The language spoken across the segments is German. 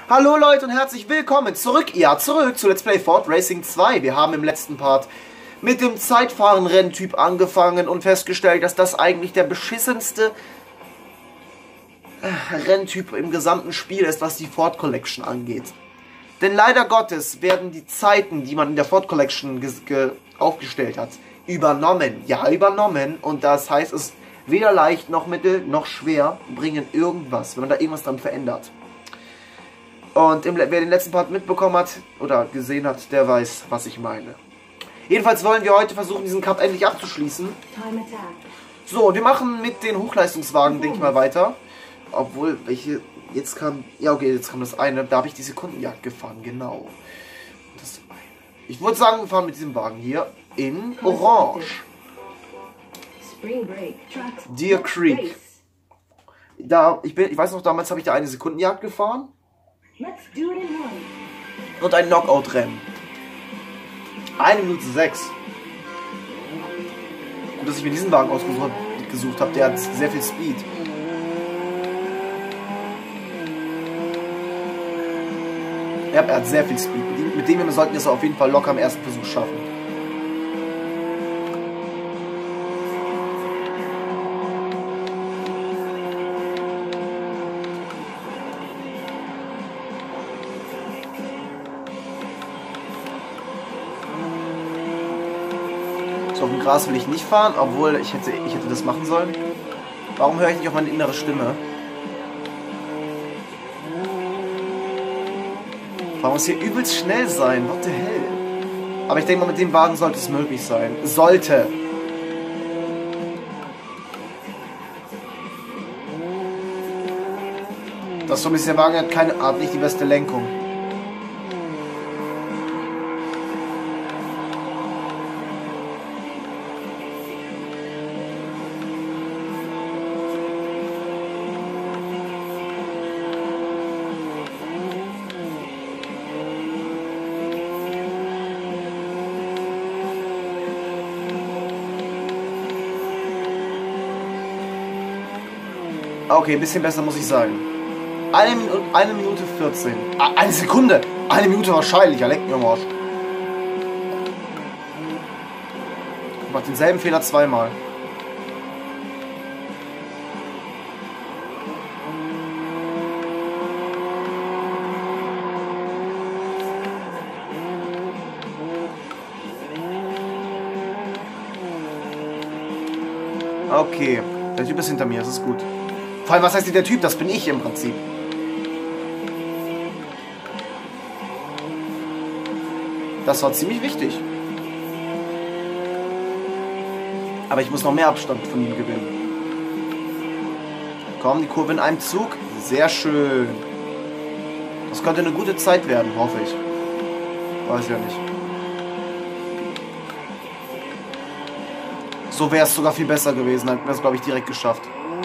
Hallo Leute und herzlich willkommen zurück zu Let's Play Ford Racing 2. Wir haben im letzten Part mit dem Zeitfahren-Renntyp angefangen und festgestellt, dass das eigentlich der beschissenste Renntyp im gesamten Spiel ist, was die Ford Collection angeht. Denn leider Gottes werden die Zeiten, die man in der Ford Collection aufgestellt hat, übernommen. Ja, übernommen. Und das heißt, es ist weder leicht noch mittel noch schwer bringen irgendwas, wenn man da irgendwas dran verändert. Und wer den letzten Part mitbekommen hat oder gesehen hat, der weiß, was ich meine. Jedenfalls wollen wir heute versuchen, diesen Cup endlich abzuschließen. So, und wir machen mit den Hochleistungswagen, denke ich mal, weiter. Obwohl, welche, jetzt kam, ja okay, jetzt kam das eine, da habe ich die Sekundenjagd gefahren, genau. Das eine. Ich würde sagen, wir fahren mit diesem Wagen hier in Orange. Deer Creek. Da, ich weiß noch, damals habe ich da eine Sekundenjagd gefahren. Und ein Knockout-Rennen. 1 Minute 6. Gut, dass ich mir diesen Wagen ausgesucht habe. Der hat sehr viel Speed. Ja, er hat sehr viel Speed. Mit dem sollten wir es auf jeden Fall locker am ersten Versuch schaffen. So, auf dem Gras will ich nicht fahren, obwohl ich hätte das machen sollen. Warum höre ich nicht auf meine innere Stimme? Warum muss hier übelst schnell sein? What the hell? Aber ich denke mal, mit dem Wagen sollte es möglich sein. Sollte. Das ist so ein bisschen, der Wagen hat nicht die beste Lenkung. Okay, ein bisschen besser muss ich sagen. 1 Minute 14. Eine Sekunde! 1 Minute wahrscheinlich, er lenkt mir am Arsch. Ich mach denselben Fehler zweimal. Okay, der Typ ist hinter mir, das ist gut. Vor allem, was heißt der Typ? Das bin ich im Prinzip. Das war ziemlich wichtig. Aber ich muss noch mehr Abstand von ihm gewinnen. Komm, die Kurve in einem Zug. Sehr schön. Das könnte eine gute Zeit werden, hoffe ich. Weiß ja nicht. So wäre es sogar viel besser gewesen. Dann hätten wir es, glaube ich, direkt geschafft.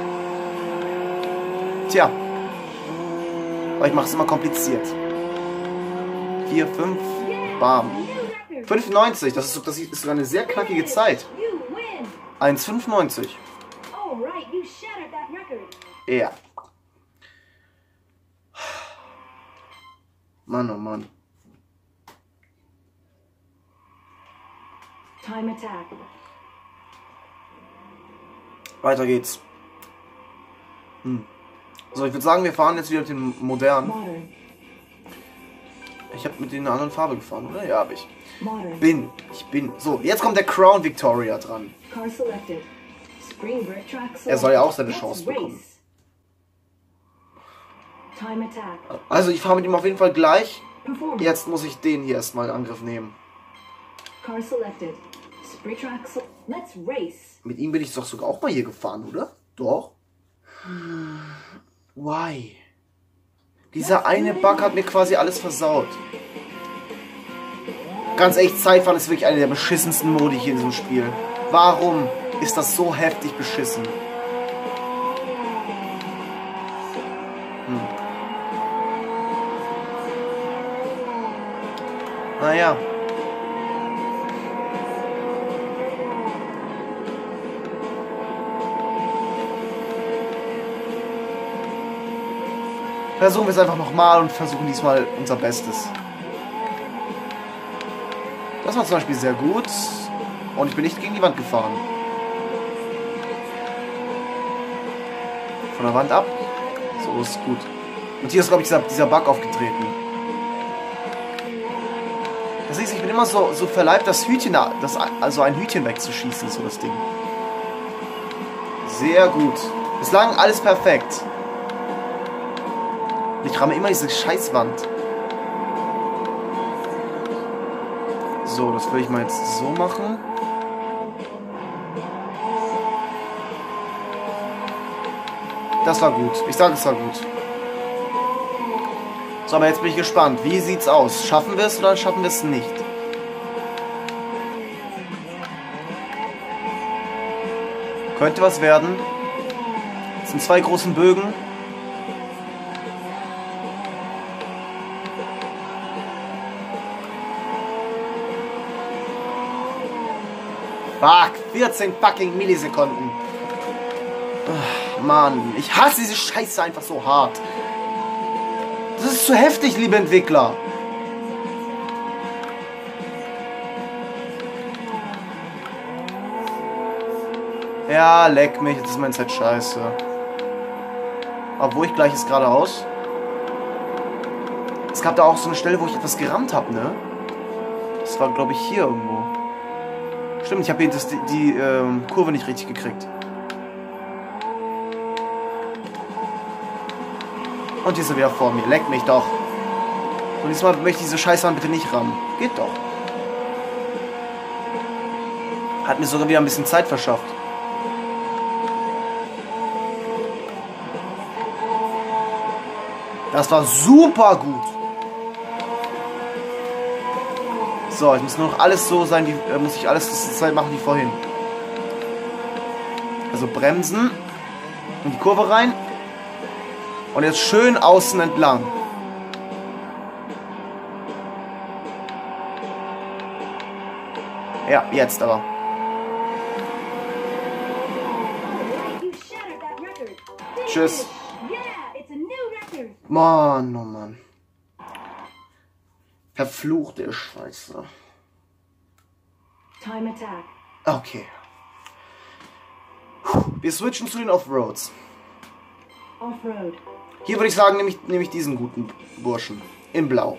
Tja. Aber ich mache es immer kompliziert. 4, 5, bam. 5,90. Das ist sogar eine sehr knackige Zeit. 1,95. Ja. Mann, oh Mann. Weiter geht's. So, ich würde sagen, wir fahren jetzt wieder mit den modernen. Ich habe mit den anderen Farbe gefahren, oder? Ja, habe ich. Ich bin. So, jetzt kommt der Crown Victoria dran. Er soll ja auch seine Chance bekommen. Also, ich fahre mit ihm auf jeden Fall gleich. Jetzt muss ich den hier erstmal in Angriff nehmen. Mit ihm bin ich doch sogar auch mal hier gefahren, oder? Doch. Why? Dieser eine Bug hat mir quasi alles versaut. Ganz ehrlich, Zeitfahren ist wirklich eine der beschissensten Modi hier in diesem Spiel. Warum ist das so heftig beschissen? Naja. versuchen wir es einfach nochmal und versuchen diesmal unser Bestes. Das war zum Beispiel sehr gut. Und ich bin nicht gegen die Wand gefahren. Von der Wand ab. So ist gut. Und hier ist, glaube ich, dieser Bug aufgetreten. Das heißt, ich bin immer so verleibt, das Hütchen, also ein Hütchen wegzuschießen, so das Ding. Sehr gut. Bislang alles perfekt. Ich ramme immer diese Scheißwand. So, das will ich mal jetzt so machen. Das war gut. Ich sage, es war gut. So, aber jetzt bin ich gespannt. Wie sieht's aus? Schaffen wir es oder schaffen wir es nicht? Könnte was werden. Das sind 2 großen Bögen. Fuck, 14 fucking Millisekunden. Ach, Mann, ich hasse diese Scheiße einfach so hart. Das ist zu heftig, liebe Entwickler. Ja, leck mich, jetzt ist mein Set scheiße. Obwohl ich gleich ist geradeaus. Es gab da auch so eine Stelle, wo ich etwas gerammt habe, ne? Das war, glaube ich, hier irgendwo. Stimmt, ich habe hier die Kurve nicht richtig gekriegt. Und hier ist er wieder vor mir. Leck mich doch. Und diesmal möchte ich diese Scheißwand bitte nicht rammen. Geht doch. Hat mir sogar wieder ein bisschen Zeit verschafft. Das war super gut. So, ich muss nur noch alles so sein, muss ich alles zur Zeit machen wie vorhin. Also bremsen. In die Kurve rein. Und jetzt schön außen entlang. Ja, jetzt aber. Tschüss. Mann, oh Mann. Verfluchte Scheiße. Okay. Wir switchen zu den Offroads. Offroad. Hier würde ich sagen, nehme ich diesen guten Burschen. In Blau.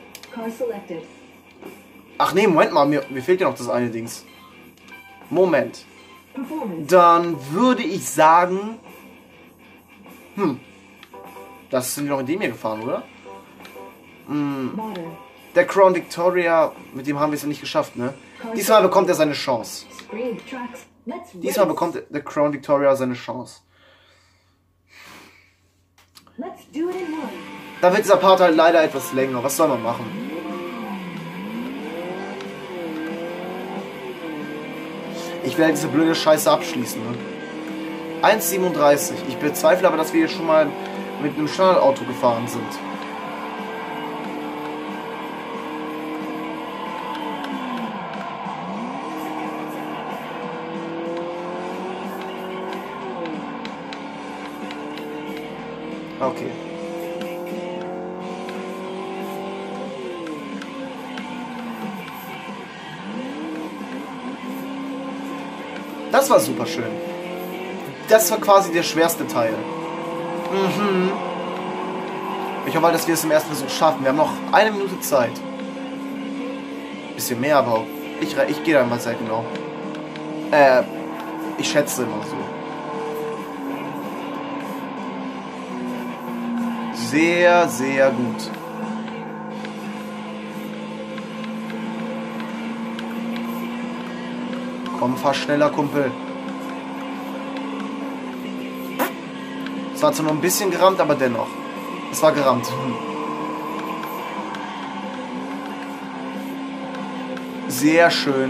Ach nee, Moment mal, mir fehlt ja noch das eine Dings. Moment. Dann würde ich sagen... Das sind wir noch in dem hier gefahren, oder? Der Crown Victoria, mit dem haben wir es ja nicht geschafft, ne? Diesmal bekommt er seine Chance. Diesmal bekommt der Crown Victoria seine Chance. Da wird dieser Part halt leider etwas länger. Was soll man machen? Ich werde diese blöde Scheiße abschließen, ne? 1,37. Ich bezweifle aber, dass wir hier schon mal mit einem Standardauto gefahren sind. Okay. Das war super schön. Das war quasi der schwerste Teil. Ich hoffe, dass wir es im ersten Versuch schaffen. Wir haben noch 1 Minute Zeit. Bisschen mehr, aber ich gehe da mal sehr genau. Ich schätze immer so. Sehr, sehr gut. Komm, fahr schneller, Kumpel. Es war zwar nur ein bisschen gerammt, aber dennoch. Es war gerammt. Sehr schön.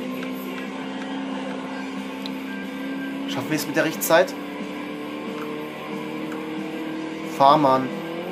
Schaffen wir es mit der Richtzeit? Fahr, Mann.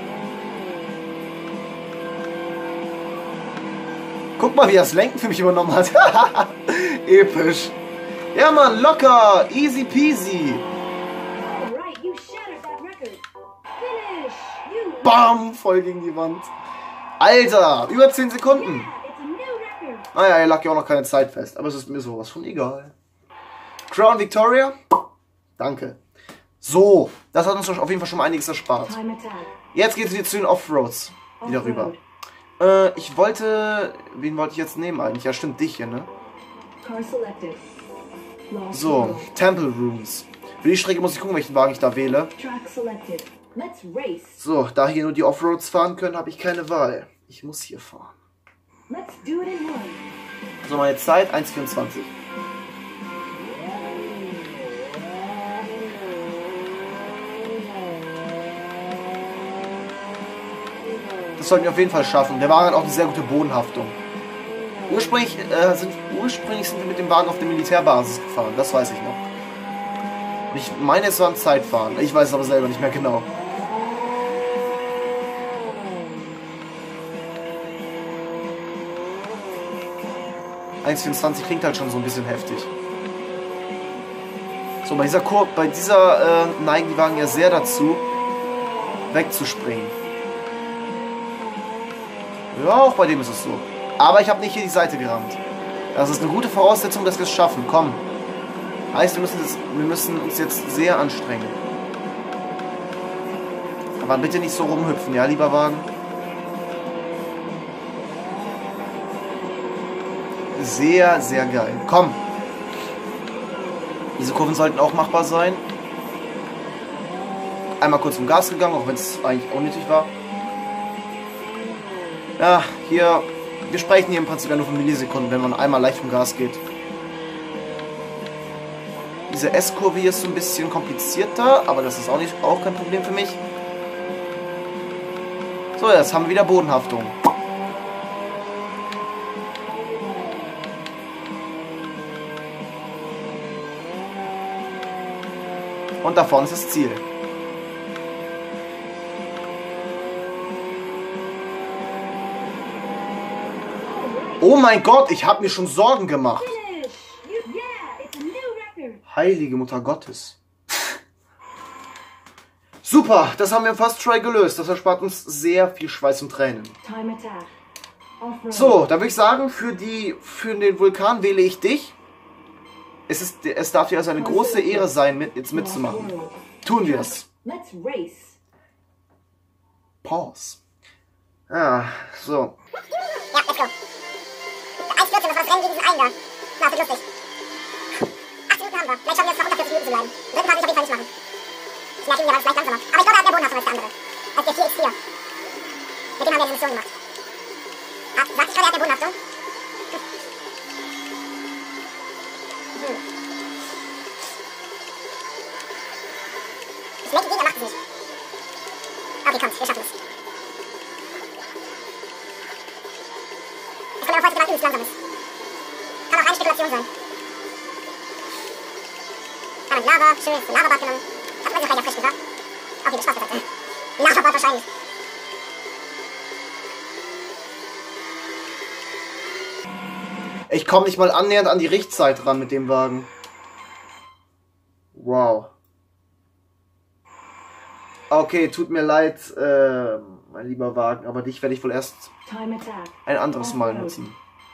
Guck mal, wie er das Lenken für mich übernommen hat. Episch. Ja, Mann, locker. Easy peasy. Bam! Voll gegen die Wand. Alter, über 10 Sekunden. It's a new record. Naja, hier lag ja auch noch keine Zeit fest. Aber es ist mir sowas von egal. Crown Victoria. Danke. So, das hat uns auf jeden Fall schon mal einiges erspart. Time attack. Jetzt geht es wieder zu den Offroads. Wieder rüber. Ich wollte... Wen wollte ich jetzt nehmen eigentlich? Ja, stimmt, dich hier, ne? Car selected. Lost So, road. Temple Rooms. Für die Strecke muss ich gucken, welchen Wagen ich da wähle. Track selected. Let's race. So, da hier nur die Offroads fahren können, habe ich keine Wahl. Ich muss hier fahren. Let's do it in one. So, meine Zeit 1,24. Das sollten wir auf jeden Fall schaffen. Der Wagen hat auch eine sehr gute Bodenhaftung. Ursprünglich sind wir mit dem Wagen auf der Militärbasis gefahren. Das weiß ich noch. Ich meine, es war ein Zeitfahren. Ich weiß es aber selber nicht mehr genau. (1,24) klingt halt schon so ein bisschen heftig. So, bei dieser neigen die Wagen ja sehr dazu, wegzuspringen. Ja, auch bei dem ist es so. Aber ich habe nicht hier die Seite gerammt. Das ist eine gute Voraussetzung, dass wir es schaffen. Komm. Heißt, wir müssen uns jetzt sehr anstrengen. Aber bitte nicht so rumhüpfen, ja, lieber Wagen? Sehr, sehr geil. Komm. Diese Kurven sollten auch machbar sein. Einmal kurz vom Gas gegangen, auch wenn es eigentlich unnötig war. Ja, hier... Wir sprechen hier im Prinzip ja nur von Millisekunden, wenn man einmal leicht vom Gas geht. Diese S-Kurve hier ist so ein bisschen komplizierter, aber das ist auch kein Problem für mich. So, jetzt haben wir wieder Bodenhaftung. Und da vorne ist das Ziel. Oh mein Gott, ich habe mir schon Sorgen gemacht. Finish. Yeah, it's a new record. Heilige Mutter Gottes. Super, das haben wir im First Try gelöst. Das erspart uns sehr viel Schweiß und Tränen. Time attack. Off-road. So, da würde ich sagen, für den Vulkan wähle ich dich. Es darf dir also eine große Ehre sein, jetzt mitzumachen. Tun wir es. Let's race. Pause. Ah, so. Ja, let's go. 1,14, das war das Rennen gegen diesen einen da. Na, das wird lustig. 8 Minuten haben wir. Vielleicht schaffen wir es noch unter 40 Minuten zu bleiben. Den dritten Part will ich auf jeden Fall nicht machen. Ich merke ihn, der war vielleicht langsamer. Aber ich glaube, er hat mehr Bodenhaftung als der andere. Als der 4x4. Mit dem haben wir die Mission gemacht. Sagt ich gerade, er hat mehr Bodenhaftung? Ich lenke gegen, er macht es nicht. Okay, kommt, wir schaffen es. Es kommt aber vor, dass jemand übelst langsam ist. Kann auch eine Spekulation sein. Kann man Lava, schön, ein Lavabad genommen. Hat man sich vielleicht erfrischt, wa? Okay, das Spaß gesagt. Lavabad wahrscheinlich. Ich komme nicht mal annähernd an die Richtzeit ran mit dem Wagen. Wow. Okay, tut mir leid, mein lieber Wagen, aber dich werde ich wohl erst Time attack. ein anderes Mal nutzen.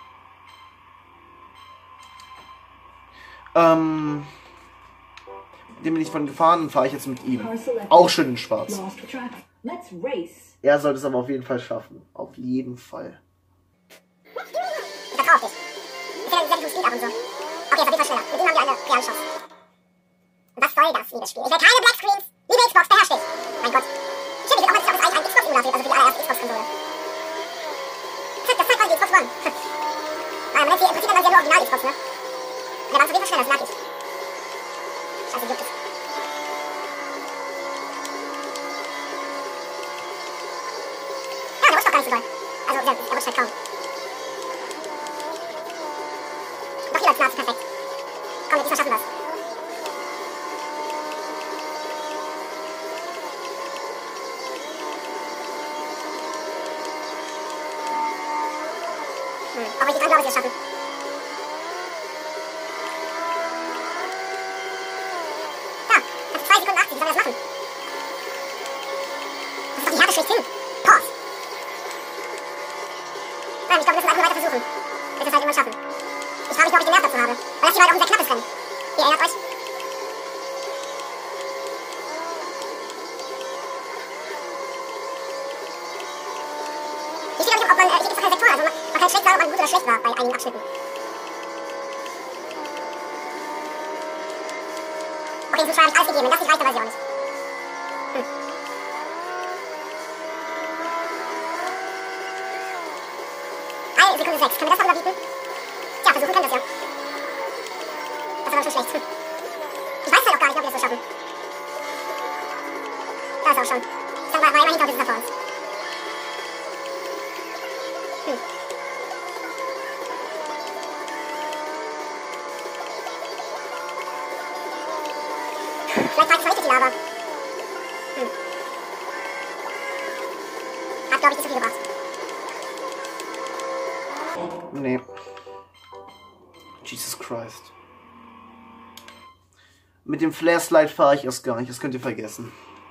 Dem bin ich von gefahren und fahre ich jetzt mit ihm. Car selected. Auch schön in schwarz. Lost track. Let's race. Er sollte es aber auf jeden Fall schaffen. Auf jeden Fall. Ich vertraue auf dich. Ich finde, sehr gut Speed ab und so. Okay, jetzt auf jeden Fall schneller. Mit ihm haben wir eine reale Chance. Was soll das, liebes Spiel? Ich will keine Blackscreens. Liebe Xbox, beherrscht dich. Mein Gott. Stimmt, ich will auch mal, dass es eigentlich ein Xbox-Emulator gibt, also für die allererste Xbox-Konsole. Das zeigt quasi die Xbox One. Naja, man nennt sie im Prinzip dann sehr nur Original-Xbox, ne? Und der war auf jeden Fall schneller, das merke ich. Scheiße, gibt es. Ja, der rutscht doch gar nicht so doll. Also, der rutscht halt kaum. Doch hier läuft nahezu perfekt. Komm, wir schaffen das. Aber ich dran glaube, dass wir es schaffen. Da, das ist 2 Sekunden 80, wie sollen wir das machen? Das ist doch die Härte schlechthin. Ich glaube, wir müssen einfach nur weiter versuchen. Wird das halt irgendwann schaffen. Ich frage mich, ob ich den Nerv dazu habe. Weil das hier halt auch ein sehr knappes Rennen. Ihr erinnert euch? Ich stehe gar nicht, ob man, ich gibt keine Sektoren, also man kann schlecht sagen, ob man gut oder schlecht war bei einigen Abschnitten. Okay, den Zuschauer habe ich alles gegeben, wenn das nicht reicht, dann weiß ich auch nicht. Sekunde 6. Können wir das noch überbieten? Ja, versuchen können wir das ja. Das war aber schon schlecht. Ich weiß halt auch gar nicht, ob wir das so schaffen. Da ist auch schon. Dann war immerhin hinter uns vor uns. Vielleicht reicht es richtig die Lava. Hat, glaube ich, nicht so viel gebracht. Nee. Jesus Christ. Mit dem Flare-Slide fahre ich erst gar nicht. Das könnt ihr vergessen.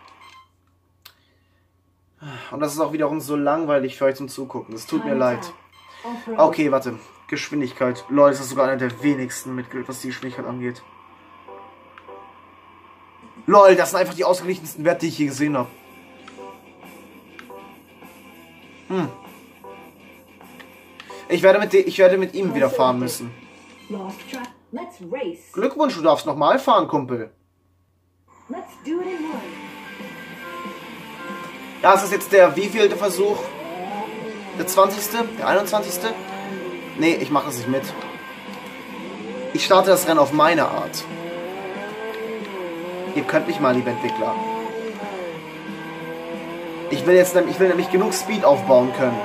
Und das ist auch wiederum so langweilig für euch zum Zugucken. Es tut mir leid. Okay, warte. Geschwindigkeit. Leute, das ist sogar einer der wenigsten, was die Geschwindigkeit angeht. Lol, das sind einfach die ausgeglichensten Werte, die ich je gesehen habe. Ich werde mit ihm wieder fahren müssen. Glückwunsch, du darfst nochmal fahren, Kumpel. Ja, ist das jetzt der wievielte Versuch? Der 20.? Der 21.? Nee, ich mache das nicht mit. Ich starte das Rennen auf meine Art. Ihr könnt mich mal, liebe Entwickler. Ich will nämlich genug Speed aufbauen können.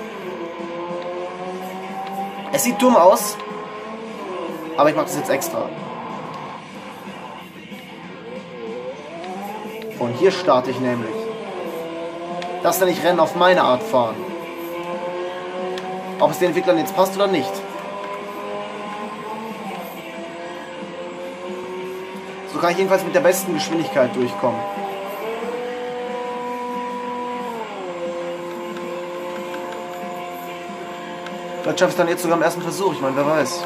Es sieht dumm aus, aber ich mache das jetzt extra. Und hier starte ich nämlich. Das nenne ich Rennen auf meine Art fahren. Ob es den Entwicklern jetzt passt oder nicht. So kann ich jedenfalls mit der besten Geschwindigkeit durchkommen. Vielleicht schaffe ich es dann jetzt sogar am ersten Versuch. Ich meine, wer weiß.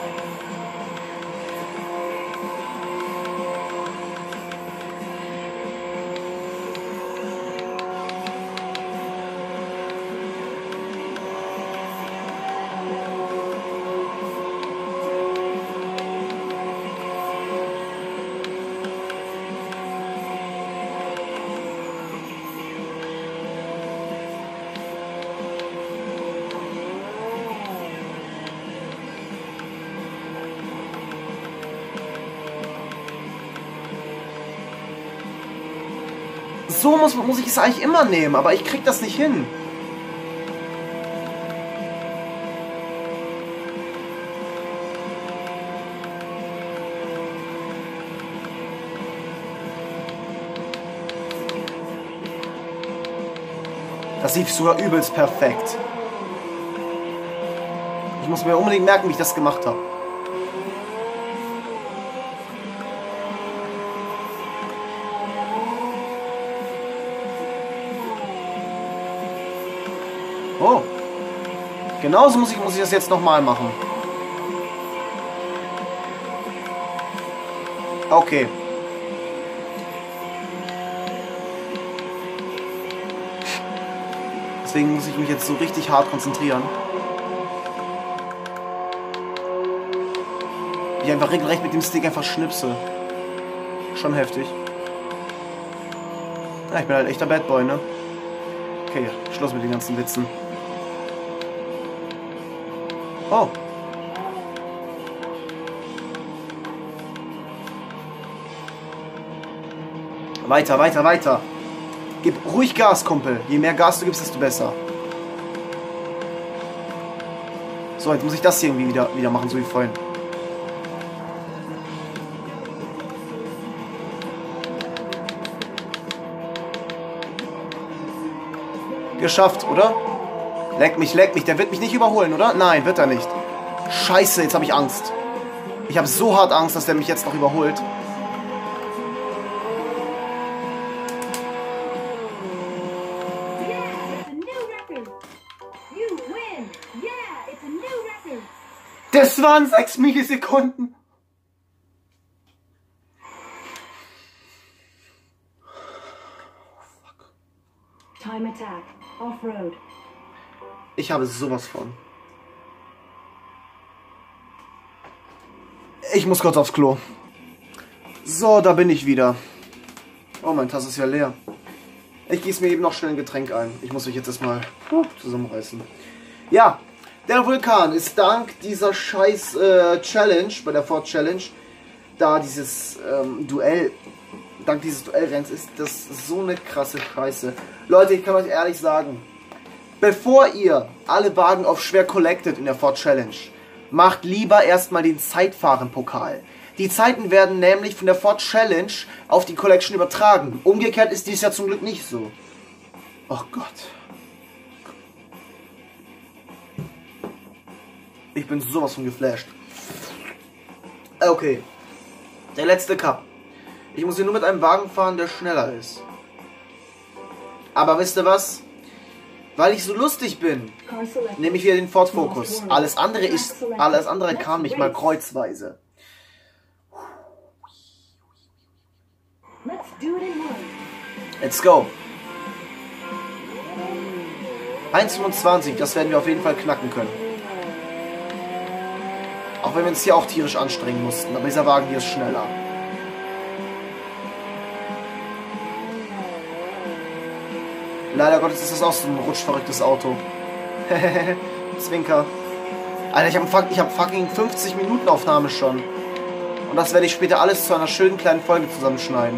So muss ich es eigentlich immer nehmen, aber ich krieg das nicht hin. Das lief sogar übelst perfekt. Ich muss mir unbedingt merken, wie ich das gemacht habe. Oh. Genauso muss ich das jetzt nochmal machen. Okay. Deswegen muss ich mich jetzt so richtig hart konzentrieren. Ich einfach regelrecht mit dem Stick einfach schnipse. Schon heftig. Ja, ich bin halt echter Bad Boy, ne? Okay, Schluss mit den ganzen Witzen. Oh. Weiter, weiter, weiter. Gib ruhig Gas, Kumpel. Je mehr Gas du gibst, desto besser. So, jetzt muss ich das hier irgendwie wieder machen, so wie vorhin. Geschafft, oder? Leck mich, leck mich. Der wird mich nicht überholen, oder? Nein, wird er nicht. Scheiße, jetzt habe ich Angst. Ich habe so hart Angst, dass der mich jetzt noch überholt. Das waren 6 Millisekunden. Time attack. Off-road. Ich habe sowas von. Ich muss kurz aufs Klo. So, da bin ich wieder. Oh, mein Tass ist ja leer. Ich gieße mir eben noch schnell ein Getränk ein. Ich muss mich jetzt erstmal zusammenreißen. Ja, der Vulkan ist dank dieser scheiß Challenge, bei der Ford Challenge, da dieses Duell, dank dieses Duellrenns ist das so eine krasse Scheiße. Leute, ich kann euch ehrlich sagen, bevor ihr alle Wagen auf schwer collectet in der Ford Challenge, macht lieber erstmal den Zeitfahren-Pokal. Die Zeiten werden nämlich von der Ford Challenge auf die Collection übertragen. Umgekehrt ist dies ja zum Glück nicht so. Oh Gott. Ich bin sowas von geflasht. Okay. Der letzte Cup. Ich muss hier nur mit einem Wagen fahren, der schneller ist. Aber wisst ihr was? Weil ich so lustig bin, nehme ich wieder den Ford Focus. Alles andere kam nicht mal kreuzweise. Let's go. 1,25, das werden wir auf jeden Fall knacken können. Auch wenn wir uns hier auch tierisch anstrengen mussten. Aber dieser Wagen hier ist schneller. Leider Gottes ist das auch so ein rutschverrücktes Auto. Zwinker. Alter, ich hab fucking 50 Minuten Aufnahme schon. Und das werde ich später alles zu einer schönen kleinen Folge zusammenschneiden.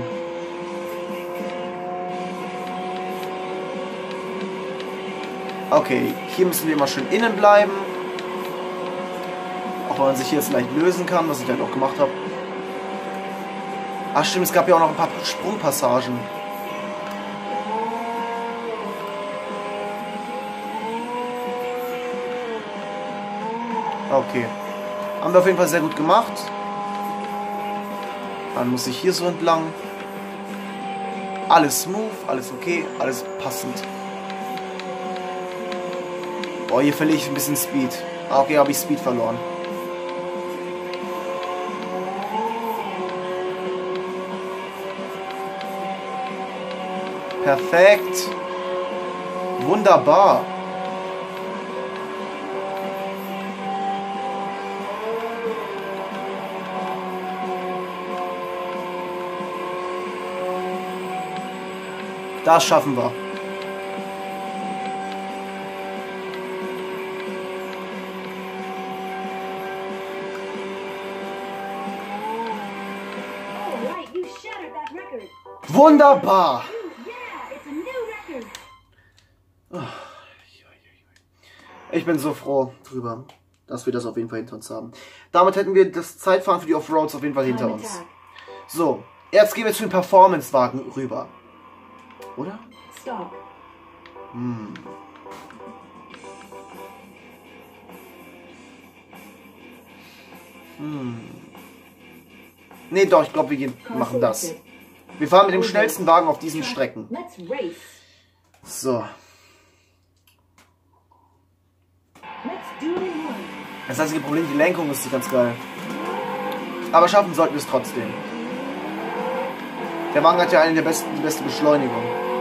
Okay, hier müssen wir mal schön innen bleiben. Auch wenn man sich hier jetzt leicht lösen kann, was ich halt auch gemacht habe. Ach stimmt, es gab ja auch noch ein paar Sprungpassagen. Okay. Haben wir auf jeden Fall sehr gut gemacht. Dann muss ich hier so entlang. Alles smooth, alles okay, alles passend. Boah, hier verliere ich ein bisschen Speed. Ah, okay, habe ich Speed verloren. Perfekt. Wunderbar. Das schaffen wir. Wunderbar. Ich bin so froh drüber, dass wir das auf jeden Fall hinter uns haben. Damit hätten wir das Zeitfahren für die Offroads auf jeden Fall hinter uns. So, jetzt gehen wir zu den Performance-Wagen rüber. Oder? Stop. Nee, doch, ich glaube, wir machen das. Wir fahren mit dem schnellsten Wagen auf diesen Strecken. Let's race. So. Let's do it in one. Das einzige Problem, die Lenkung ist nicht ganz geil. Aber schaffen sollten wir es trotzdem. Der Wagen hat ja die beste Beschleunigung.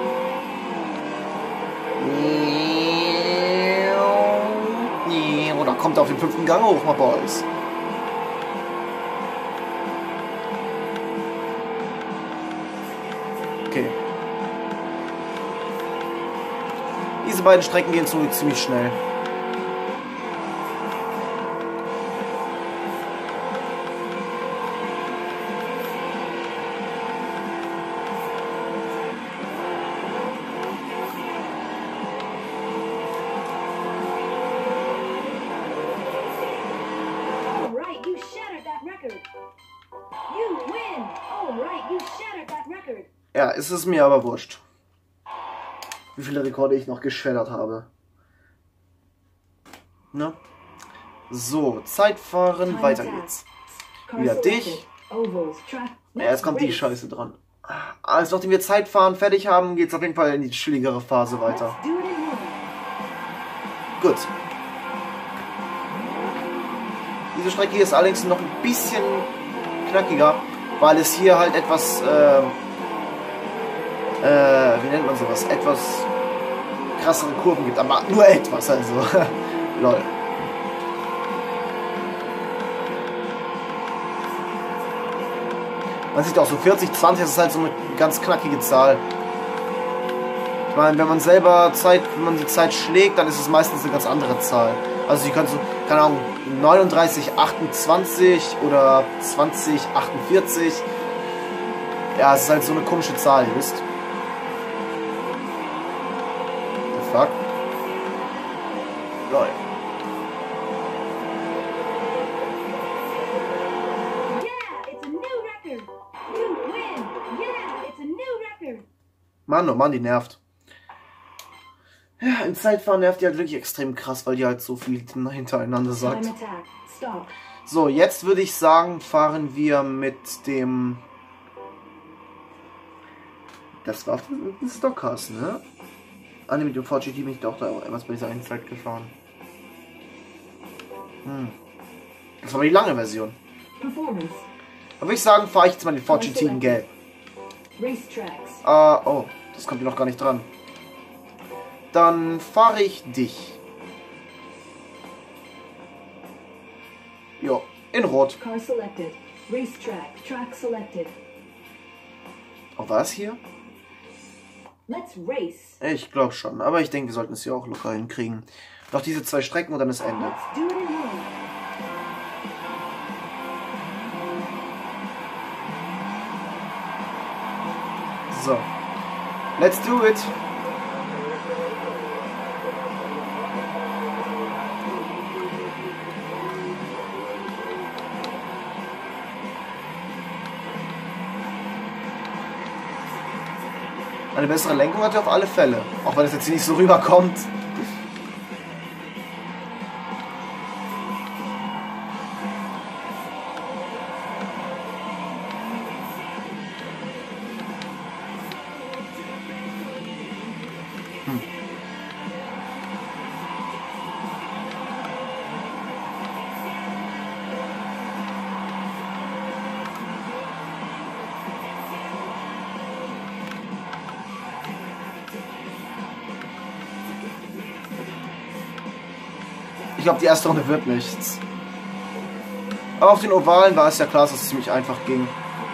Oder kommt er auf den 5. Gang hoch, my boys. Okay. Diese beiden Strecken gehen ziemlich schnell. Ja, es ist mir aber wurscht, wie viele Rekorde ich noch geschreddert habe. Ne? So, Zeitfahren, weiter geht's. Wieder dich. Ja, jetzt kommt die Scheiße dran. Also, nachdem wir Zeitfahren fertig haben, geht's auf jeden Fall in die chilligere Phase weiter. Gut. Diese Strecke hier ist allerdings noch ein bisschen knackiger, weil es hier halt etwas, wie nennt man sowas? Etwas krassere Kurven gibt, aber nur etwas, also. Lol. Man sieht auch so 40, 20, das ist halt so eine ganz knackige Zahl. Ich meine, wenn man die Zeit schlägt, dann ist es meistens eine ganz andere Zahl. Also Sie können so, keine Ahnung, 39, 28 oder 20, 48. Ja, es ist halt so eine komische Zahl, ihr wisst. The fuck? Lol. Mann, oh Mann, die nervt. Ja, im Zeitfahren nervt die halt wirklich extrem krass, weil die halt so viel hintereinander sagt. So, jetzt würde ich sagen, fahren wir mit dem... Das war auf dem Stockhouse, ne? Ah, ne, mit dem VGT bin ich doch da etwas bei dieser Zeit gefahren. Das war aber die lange Version. Da würde ich sagen, fahre ich jetzt mal den VGT in Gelb. Oh, das kommt hier noch gar nicht dran. Dann fahre ich dich. Jo, in Rot. Oh, was hier? Ich glaube schon, aber ich denke, wir sollten es hier auch locker hinkriegen. Noch diese 2 Strecken und dann ist Ende. So. Let's do it. Eine bessere Lenkung hat er auf alle Fälle. Auch wenn es jetzt hier nicht so rüberkommt. Ich glaube, die erste Runde wird nichts. Aber auf den Ovalen war es ja klar, dass es ziemlich einfach ging.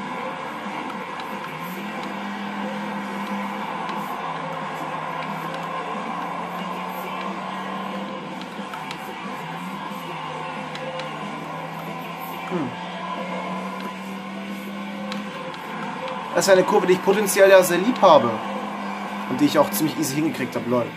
Das ist eine Kurve, die ich potenziell ja sehr lieb habe. Und die ich auch ziemlich easy hingekriegt habe, Leute.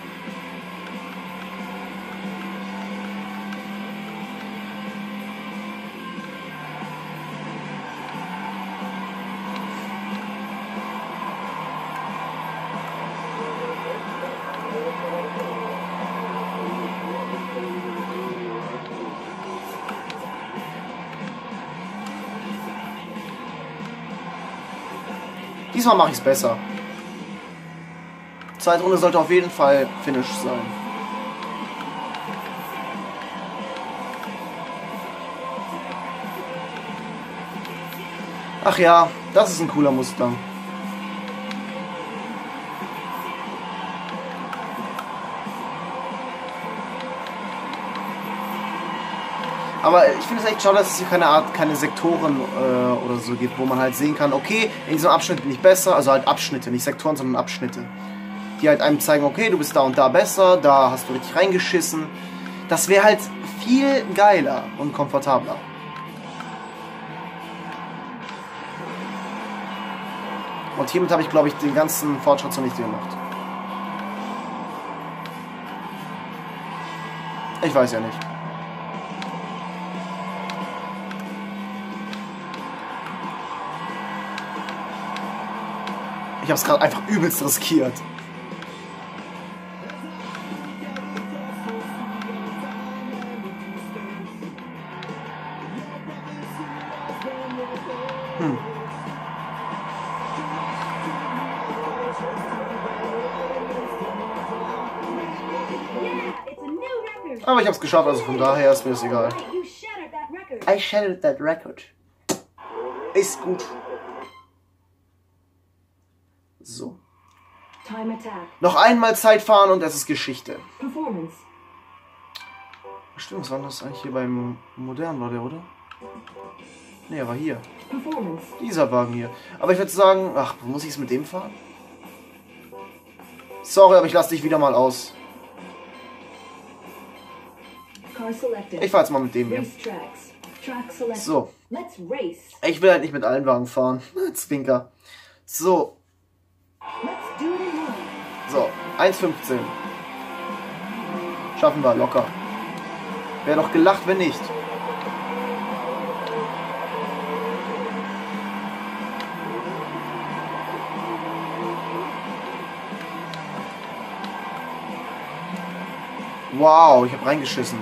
Diesmal mache ich es besser. Zweite Runde sollte auf jeden Fall Finish sein. Ach ja, das ist ein cooler Mustang. Aber ich finde es echt schade, dass es hier keine Sektoren oder so gibt, wo man halt sehen kann, okay, in diesem Abschnitt bin ich besser, also halt Abschnitte, nicht Sektoren, sondern Abschnitte. Die halt einem zeigen, okay, du bist da und da besser, da hast du richtig reingeschissen. Das wäre halt viel geiler und komfortabler. Und hiermit habe ich, glaube ich, den ganzen Fortschritt zunichte gemacht. Ich weiß ja nicht. Ich habe es gerade einfach übelst riskiert. Aber ich habe es geschafft, also von daher ist mir das egal. I shattered that record. Ist gut. So. Time attack. Noch einmal Zeit fahren und es ist Geschichte. Performance. Stimmt, was war das eigentlich hier beim Modernen, war der, oder? Ne, er war hier. Performance. Dieser Wagen hier. Aber ich würde sagen, ach, muss ich es mit dem fahren? Sorry, aber ich lasse dich wieder mal aus. Car selected. Ich fahre jetzt mal mit dem hier. Race tracks. Track selected. So. Let's race. Ich will halt nicht mit allen Wagen fahren. Zwinker. So. Let's do it in one. So. 1,15. Schaffen wir locker. Wäre doch gelacht, wenn nicht. Wow, ich habe reingeschissen.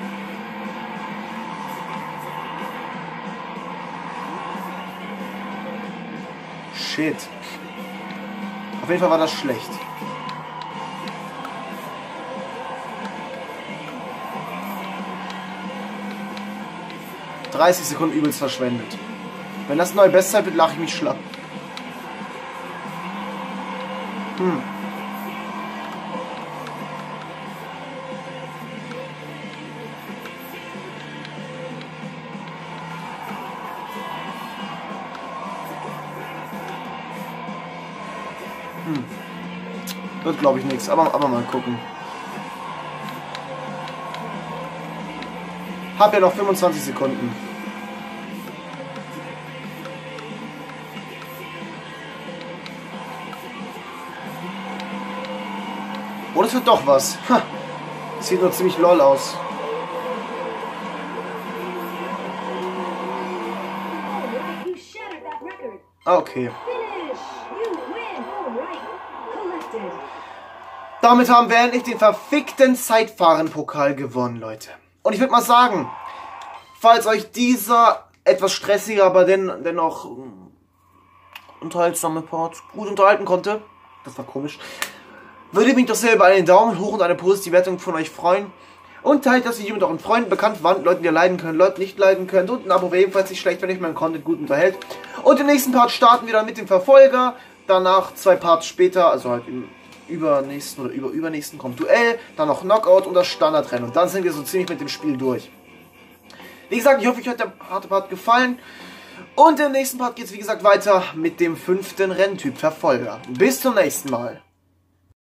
Shit. Auf jeden Fall war das schlecht. ...30 Sekunden übelst verschwendet. Wenn das neue Bestzeit wird, lache ich mich schlapp. Wird, glaube ich, nichts. Aber mal gucken. Hab ja noch 25 Sekunden. Oh, das wird doch was. Ha. Sieht nur ziemlich lol aus. Alright, you shattered that record. Ah, okay. Finish. You win. Alright. Collected. Damit haben wir endlich den verfickten Zeitfahren-Pokal gewonnen, Leute. Und ich würde mal sagen, falls euch dieser etwas stressige, aber dennoch unterhaltsame Part gut unterhalten konnte, das war komisch, würde mich doch sehr über einen Daumen hoch und eine positive Wertung von euch freuen. Und teilt das Video mit euren Freunden, Bekannten, Verwandten, Leuten, die ihr leiden können, Leuten nicht leiden können. Und ein Abo wäre ebenfalls nicht schlecht, wenn euch mein Content gut unterhält. Und im nächsten Part starten wir dann mit dem Verfolger. Danach 2 Parts später, also halt im übernächsten oder übernächsten kommt Duell, dann noch Knockout und das Standardrennen. Und dann sind wir so ziemlich mit dem Spiel durch. Wie gesagt, ich hoffe, euch hat der harte Part gefallen. Und im nächsten Part geht es wie gesagt weiter mit dem 5. Renntyp Verfolger. Bis zum nächsten Mal.